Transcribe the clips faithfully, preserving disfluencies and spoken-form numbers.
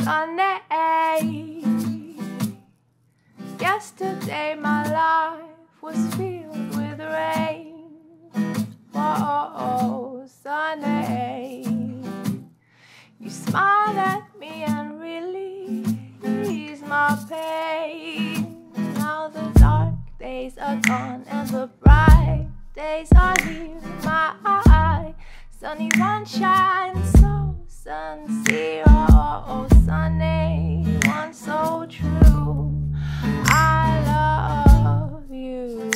Sunday. Yesterday my life was filled with rain. Whoa, Sunday. You smiled at me and really eased my pain. Now the dark days are gone and the bright days are here. My eye, sunny one shine so sincere. Oh, Sunday, one so true. I love you.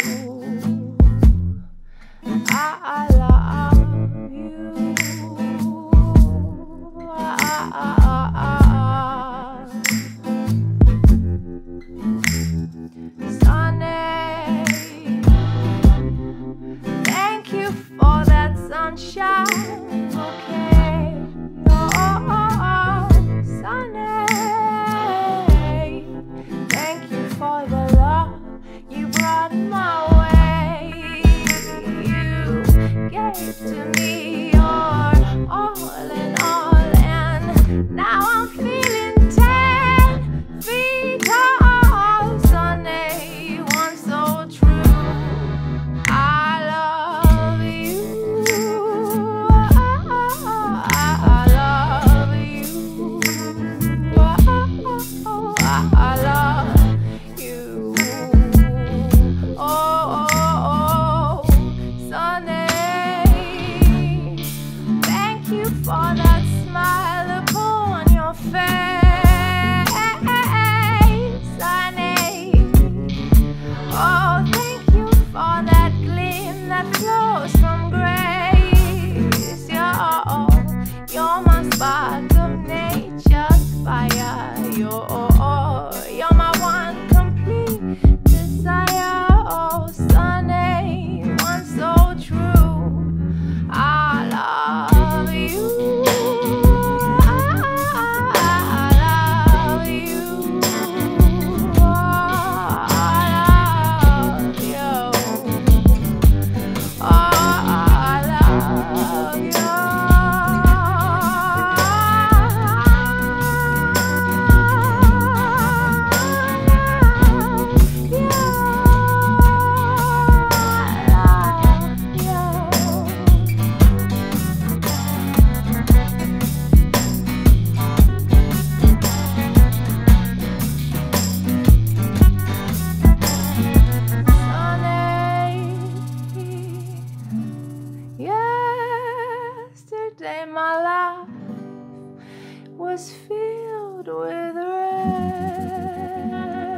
I, I love you. I, I, I, I. Sunday, thank you for that sunshine. Okay, oh, oh, oh, Sunday, thank you for the love you brought my way. You gave to me your all in all, and now I'm feeling ten feet tall. Sunday, one so true. I love you. I love you. I love you. Oh, oh, oh, Sunday. Thank you for that smile upon your face, Sunday. Oh, thank you for that gleam that flows from grace. You're, you're my spark of nature's fire. You're, you're my one complete desire. Oh, Sunday, one so true. I love you. I, I love you. Oh, I love you. Oh, I love you. Yesterday my life was filled with rain.